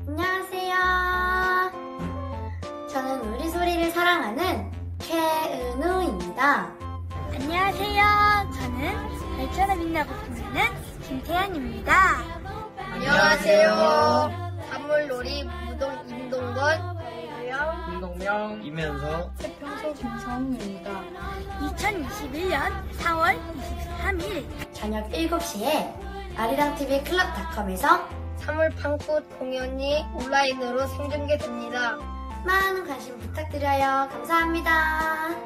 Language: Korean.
안녕하세요. 저는 우리 소리를 사랑하는 최은우입니다. 안녕하세요. 저는 별처럼 빛나고 빛나는 김태현입니다. 안녕하세요. 사물놀이 무동 임동건 김동명, 이면서, 평소 김성우입니다. 2021년 4월 23일 저녁 7시에 아리랑TV 클럽닷컴에서 사물판꽃 공연이 온라인으로 생중계됩니다. 많은 관심 부탁드려요. 감사합니다.